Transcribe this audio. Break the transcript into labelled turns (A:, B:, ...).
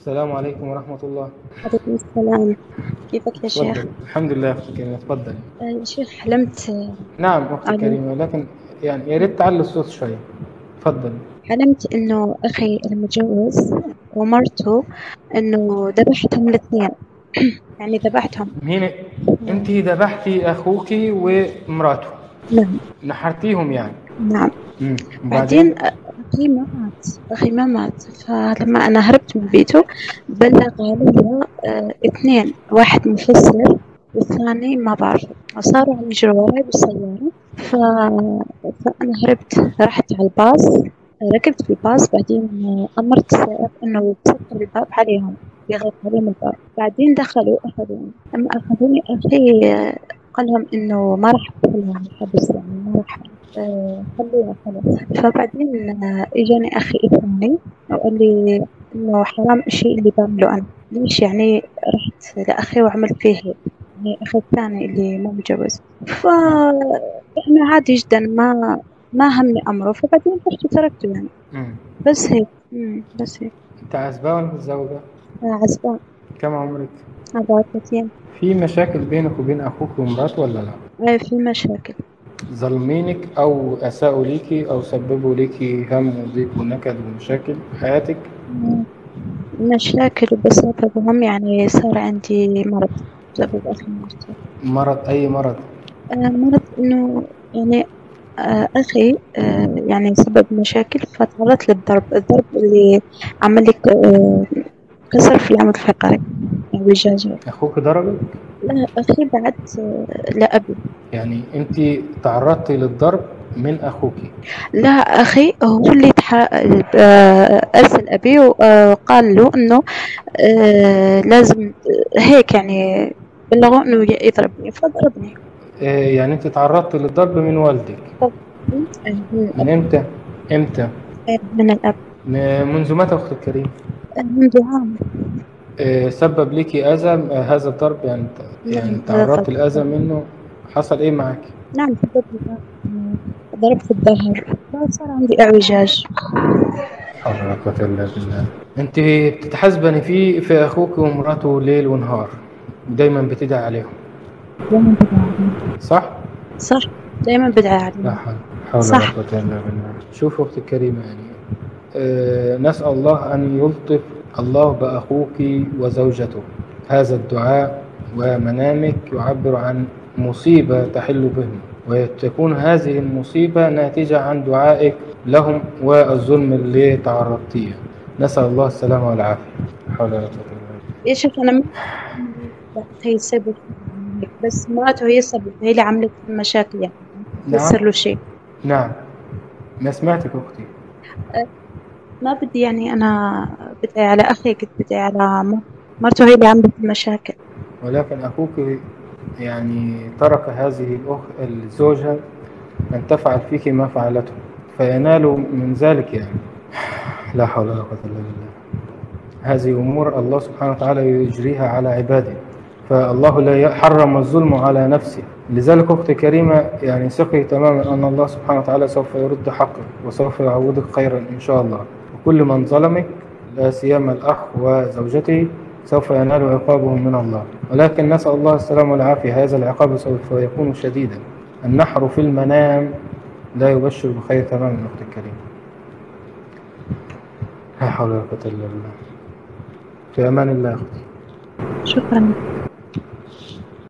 A: السلام عليكم ورحمة الله.
B: عليكم السلام. كيفك يا شيخ؟
A: تفضل. الحمد لله أختي كريمة، تفضل.
B: يا شيخ حلمت
A: نعم أختي
B: على
A: كريمة، لكن يعني يا ريت تعلي الصوت شوي. تفضل.
B: حلمت إنه أخي المتجوز ومرته إنه ذبحتهم الاثنين. يعني ذبحتهم.
A: مين؟ أنت ذبحتي أخوك ومراته؟
B: نعم.
A: نحرتيهم يعني؟
B: نعم.
A: وبعدين؟
B: بعدين أخي ما مات. فلما أنا هربت من بيته بلغ علي اثنين، واحد مفسر والثاني ما بعرفه، وصاروا عم يجروا وراي بالسيارة. ف... فأنا هربت، رحت على الباص، ركبت في الباص. بعدين أمرت السائق إنه يسكر الباب عليهم، يغلق عليهم الباب. بعدين دخلوا أخذوني. لما أخذوني أخي قال لهم إنه ما راح أدخلهم الحبس، يعني ما راح خلوها خلاص. فبعدين إجاني أخي الثاني وقال لي إنه حرام الشيء اللي بعمله أنا. ليش يعني رحت لأخي وعملت فيه هيك؟ يعني أخي الثاني اللي مو متجوز. يعني عادي جدا، ما همني أمره. فبعدين رحت وتركته يعني.
A: مم.
B: بس هيك. بس هيك.
A: أنت عزبة ولا متزوجة؟
B: عزبان.
A: كم عمرك؟
B: 34.
A: في مشاكل بينك وبين أخوك ومراته ولا لا؟
B: في مشاكل.
A: ظلمينك أو أساءوا ليكي أو سببوا ليكي هم وضيق ونكد ومشاكل في حياتك؟
B: مم، مشاكل بسببهم، يعني صار عندي مرض بسبب أخي مرته.
A: مرض؟ أي مرض؟
B: مرض إنه يعني أخي يعني سبب مشاكل، فتعرضت الضرب اللي عمل لي كسر في العمود الفقري، يعني وجاجة.
A: أخوك ضربك؟
B: لا، أخي بعد لأبي.
A: يعني أنت تعرضتي للضرب من أخوك؟
B: لا، أخي هو اللي أرسل أبي وقال له إنه لازم هيك يعني، بلغوا إنه يضربني فضربني.
A: يعني أنت تعرضتي للضرب من والدك؟
B: طب من
A: من
B: الأب.
A: إمتى؟ إمتى؟
B: من الأب.
A: منذ متى أختي الكريم؟
B: منذ عام.
A: سبب ليكي أذى هذا الضرب يعني؟ يعني
B: نعم، هذا
A: تعرضت للأذى
B: الضرب.
A: منه؟ حصل إيه معك؟
B: نعم، سبب لي ضرب في الظهر، فصار عندي اعوجاج.
A: حول ولا قوة إلا بالله. أنت بتتحاسبني في أخوك ومراته ليل ونهار، دايما بتدعي عليهم،
B: دائما بدعي عليه.
A: صح؟
B: صح. دائما بدعي
A: لا
B: عليه.
A: حول ولا
B: صح.
A: قوة إلا بالله. شوف أختي الكريمة، يعني نسأل الله أن يلطف الله بأخوك وزوجته. هذا الدعاء ومنامك يعبر عن مصيبة تحل بهم، وتكون هذه المصيبة ناتجة عن دعائك لهم والظلم اللي تعرضتيه. نسأل الله السلامة والعافية. لا حول ولا قوة إلا بالله.
B: يا شيخ انا لا، هي السبب هيك، بس مراته هي السبب، هي اللي عملت مشاكل يعني، ما
A: نعم.
B: يصير له شيء.
A: نعم. ما سمعتك أختي.
B: أه، ما بدي يعني انا بدعي على اخي، كنت بدعي على مرته، هي اللي عملت المشاكل.
A: ولكن أخوك يعني ترك هذه الزوجة أن تفعل فيك ما فعلته، فينال من ذلك يعني. لا حول ولا قوة إلا بالله. هذه أمور الله سبحانه وتعالى يجريها على عباده، فالله لا حرم الظلم على نفسه. لذلك أختي كريمة، يعني ثقي تماما أن الله سبحانه وتعالى سوف يرد حقك وسوف يعوضك خيرا إن شاء الله. وكل من ظلمك لا سيما الأخ وزوجته سوف ينال عقابهم من الله، ولكن نسأل الله السلامة والعافية. هذا العقاب سوف يكون شديدا. النحر في المنام لا يبشر بخير تماما أختي الكريمة. لا حول ولا قوة إلا بالله. في أمان الله يا أختي.
B: شكرا.